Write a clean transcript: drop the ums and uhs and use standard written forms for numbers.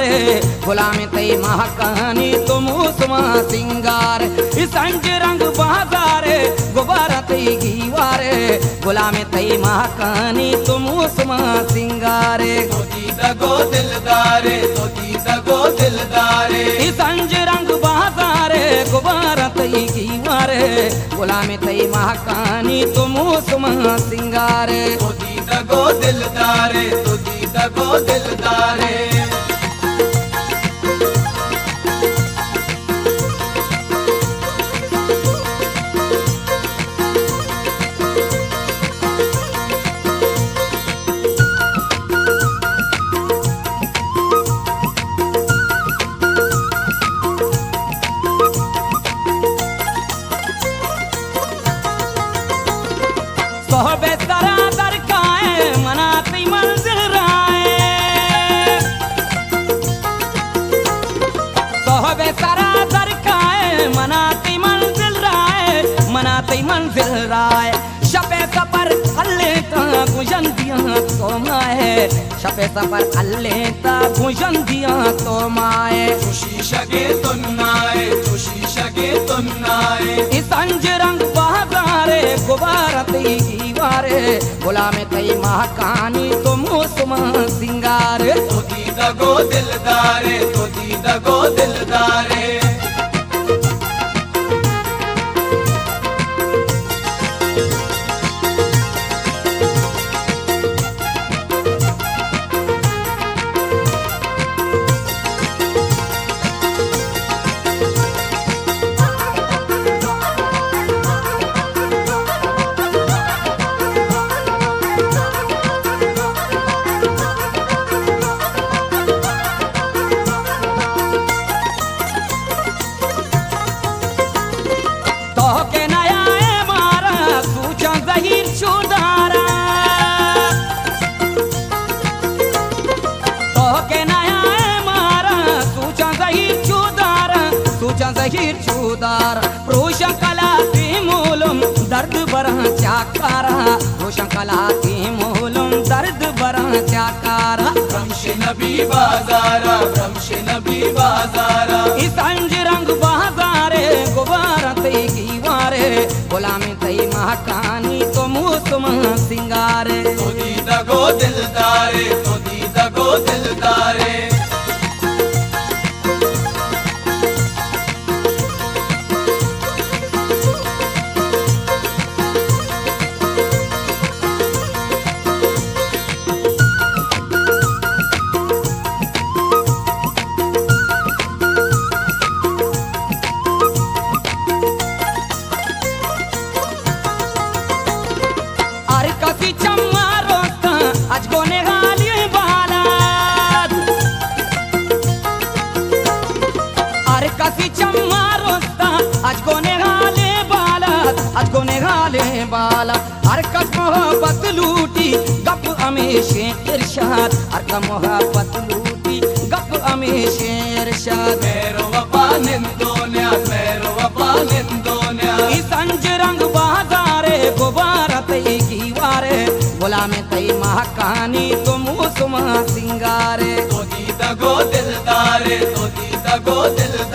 गुलाम तई महा कहानी तुम सुमा सिंगार संज रंग बाजारे गुब्बारा तई गीवारे गुलाम तई महा कहानी तुम सुमा सिंगारे दगो दिलदारे तोती दगो दिलदारे संज रंग बाजारे गुब्बारा तई गीवारे गुलाम तई महा कहानी तुम सुमा सिंगारे तोती दगो दिलदारे तोती दगो दिलदारे सोहबे सरा दरकाए मनाती मंजिल राए सोहबे सरा दरकाए मनाती मंजिल राए शपे सफर अल्ले ता गुजन दिया तो माए शपे सफर अल्ले ता गुजन दिया तो माए खुशी शगे तुन्नाए खुशी शगे तुन्नाए संज रंग बाजारे गुब्बारा तई गीवारे गुलाम तई महा कहानी तुम सुमा सिंगारे तोती दगो दिलदारे तोती दगो दिलदारे जहीर चूदार रोशन कला की मूलम दर्द बरा चाकारा रोशन कला की मूलम दर्द बरा चाकारा रमश नबी बाजारा रमश नबी बाजारा संज रंग बाजारे गुब्बारा तई गीवारे गुलाम तई महा कहानी तुम सुमा सिंगारे तोती दगो दिलदारे तोती दगो दिलदारे बाला हर कस मोहब्बत लूटी गप हमेशे इरशाद हर का मोहब्बत लूटी गप हमेशे इरशाद मेरो वफा निंदोन्या मेरो वफा निंदोन्या संज रंग बाजारे गुब्बारा तई गीवारे गुलाम तई महा कहानी तुम सुमा सिंगारे तोती दगो दिलदारे तोती दगो दिलदारे